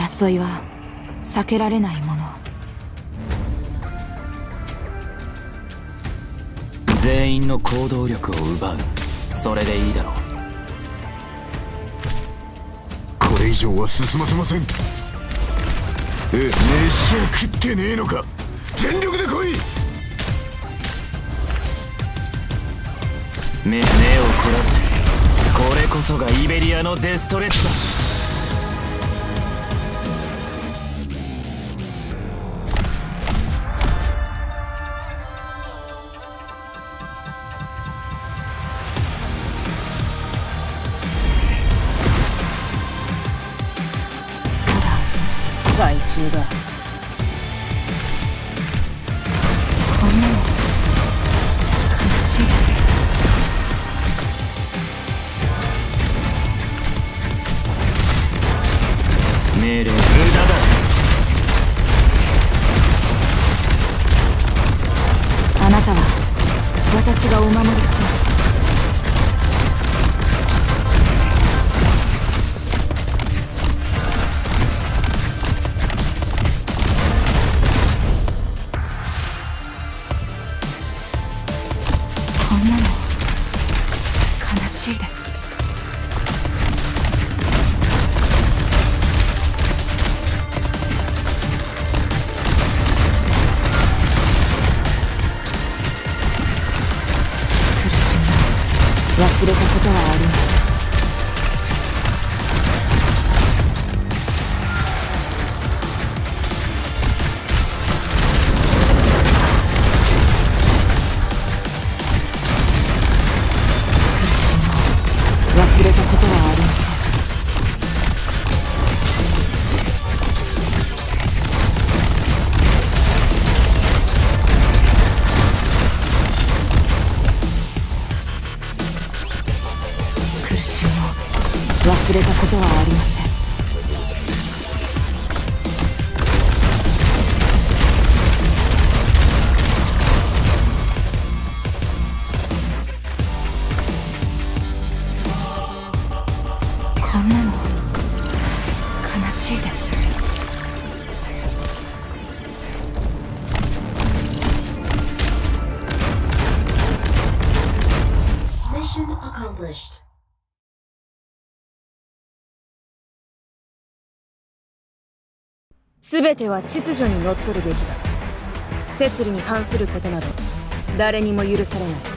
争いは避けられないもの。 全員の行動力を奪う。それでいいだろう。 これ以上は進ませません。飯は食ってねえのか。全力で来い。 目を凝らせ。これこそがイベリアのデストレッチだ。 害虫だ。こんなの悲しいです。 命令無駄だ。 あなたは私がお守りします。こんなの悲しいです。苦しみを忘れたことはありません。忘れたことはありません。苦しみを忘れたことはありません。こんなの悲しいです。 Mission accomplished. すべては秩序にのっとるべきだ。摂理に反することなど誰にも許されない。